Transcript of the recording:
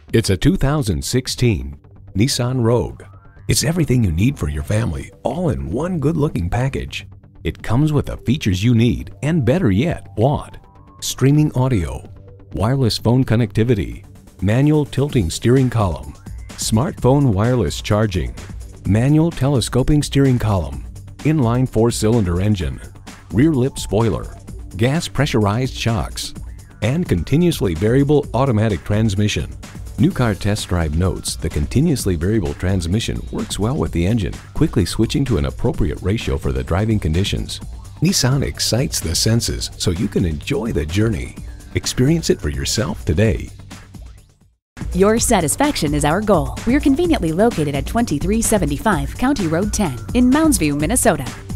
It's a 2016 Nissan Rogue. It's everything you need for your family, all in one good-looking package. It comes with the features you need and, better yet, want. Streaming audio, wireless phone connectivity, manual tilting steering column, smartphone wireless charging, manual telescoping steering column, inline 4-cylinder engine, rear lip spoiler, gas pressurized shocks, and continuously variable automatic transmission. New Car Test Drive notes the continuously variable transmission works well with the engine, quickly switching to an appropriate ratio for the driving conditions. Nissan excites the senses so you can enjoy the journey. Experience it for yourself today. Your satisfaction is our goal. We're conveniently located at 2375 County Road 10 in Mounds View, Minnesota.